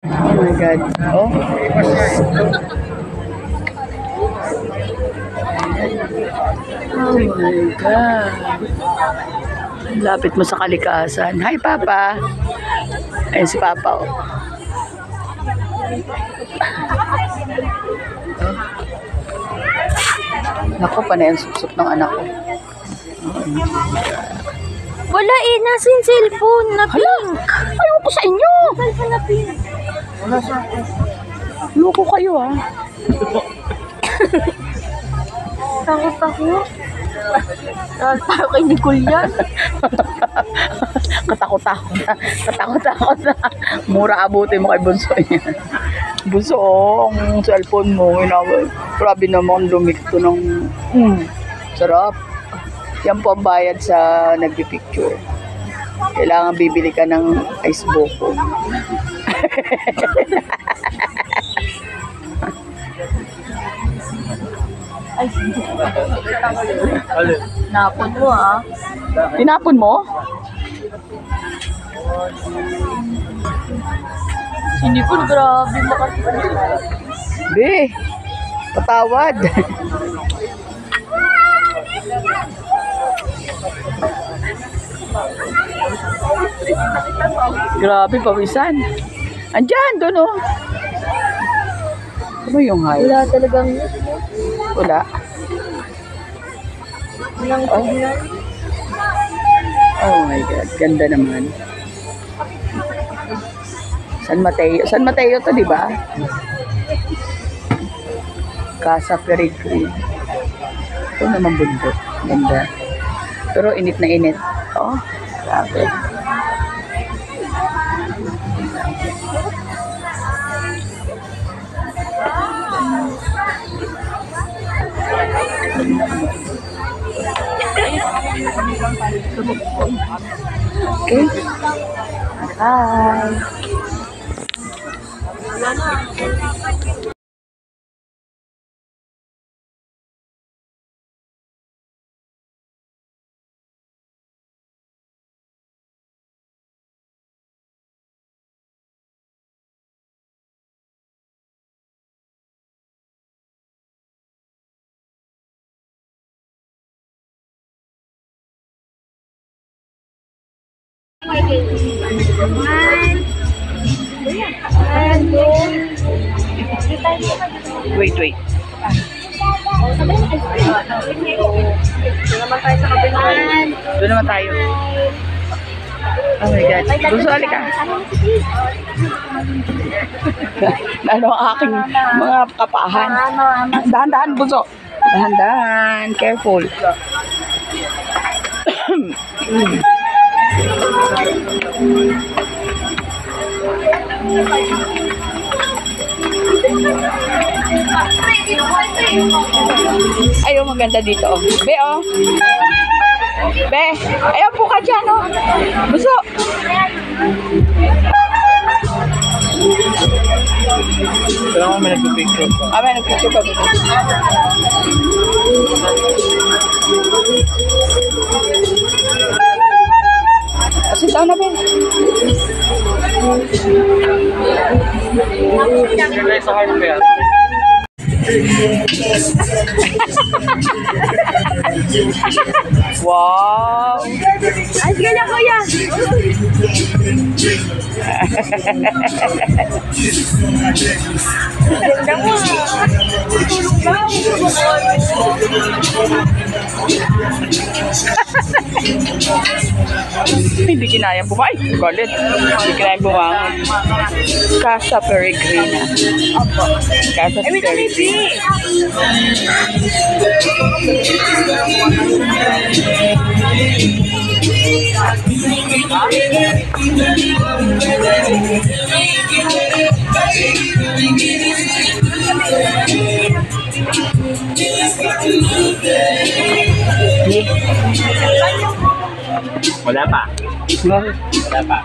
Oh my God. Oh. Oh my God. Lapit mo sa kalikasan. Hi, Papa. Ayun si Papa. Oh. Oh. Naku, panay ang suksok ng anak ko. Wala eh, nasa yung cellphone na pink. Ayaw ko sa inyo. Cellphone na pink. Wala sa akin. Loko kayo ha. Takot ako. Parang kay Nicole yan. Katakot-takot na. Katakot-takot na. Mura abutin mo kay Bunso niya. Bunso, oh, ang cellphone mo. Grabe naman lumikto ng sarap. Yan po ang bayad sa nagpipicture. Kailangan bibili ka ng ice buko. Ay, napon mo ah. Tinapon mo? Si Nicole, grabe makapit. Be, patawad. Grabe, pawisan. Andyan, doon oh. Ano yung high? Wala talagang Wala. walang signal. Oh my God, ganda naman. San Mateo. San Mateo to, di ba? Casa Peregrine. Ito naman bundok. Ganda. Pero init na init. Oh, grabe. Okay. Bye. Wait. Doon naman tayo. Oh my God. Gusto ka? Ano ang aking mga kapahan? Dahan-dahan, Bunso. Dahan-dahan. Careful. Ayaw, maganda dito. Oh. Be, oh. Be, ayaw po ka dyan, oh. Buso. Kailangan may nagpipicture pa. May nagpicture pa dito. Sit down na, Ben. Kaya sa heart pa yan. Wow! Ay, sige na, kuya. Ganda mo ah. Tulong lang. Hindi kinayang bumangon. Ay, galit. Hindi kinayang bumangon. Casa Peregrina. Casa Peregrina. Wala pa. Wala pa.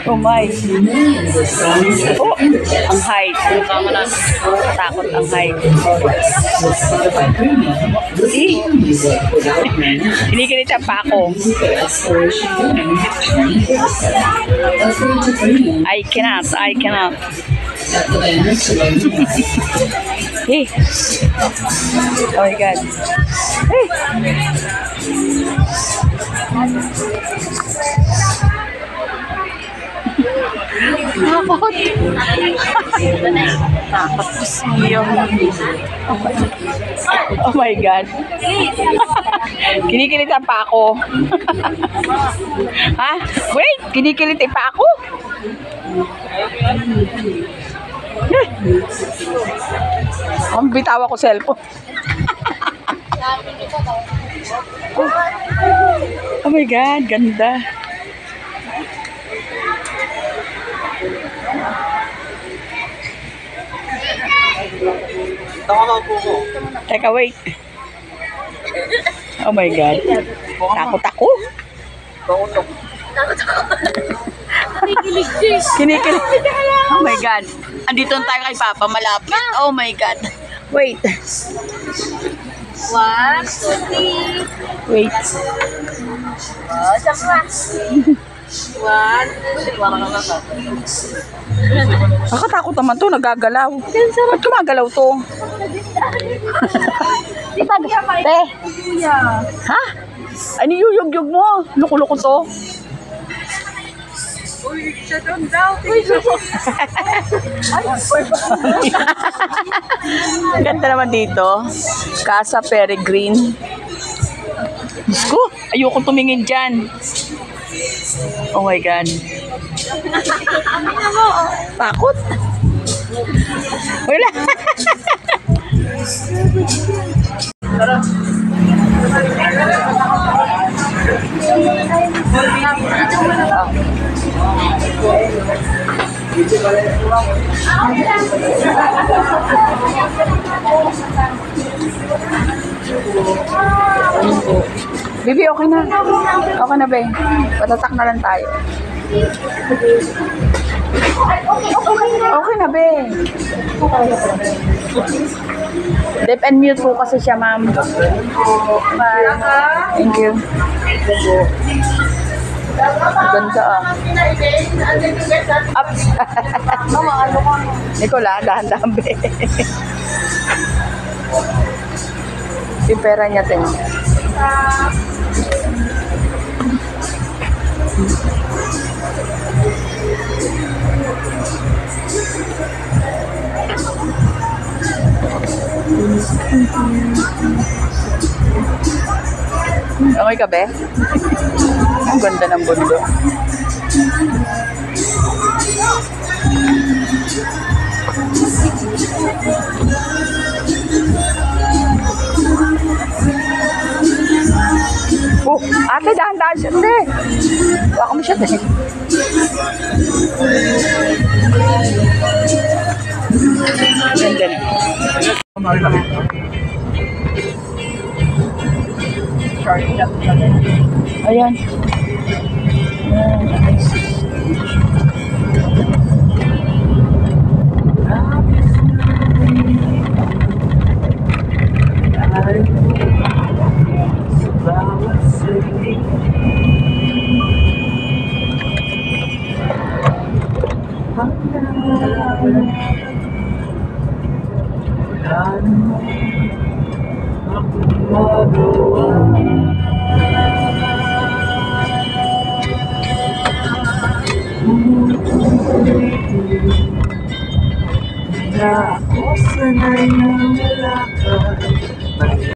Oh my. Oh, ang height. Takot ang height. Kinikilit pa ako. I cannot. Hey. Oh my God. Hey. Takot. Takot ko siyo. Oh my God. Kinikilitan pa ako. Ha? Wait, kinikilitan pa ako. Ang bitawa ko cellphone. Oh my God, ganda. Teka, wait. Oh my God. Takot ako. Kinikilig. Oh my God. Andito na tayo kay Papa, malapit. Oh my God. Wait. 1, 2, 3. Wait. Oh, saka. 1, 2, 3. Nakatakot naman to, nagagalaw. Ba't gumagalaw to? Te. Ha? Ano yuyog-yog mo? Loko-loko to. Uy, shut down daw. Ang ganda naman dito. Casa Peregrine. Diyos ko, ayoko tumingin dyan. Oh my God. Takot. Wala. Bibi, okay na. Okay na, be. Patatak na lang tayo. Okay na, be. Deaf and mute po kasi siya, ma'am. Bye. Thank you. Ganda ah. Up. Nicola, dahan-dahan, be. Yung pera niya, tin. Okay ka, be? Ang ganda ng bundok. Oh, ate, dahan-dahan siya, te. Baka mo siya, te. Ganda na. Ayan. Ako sanay na wala ka.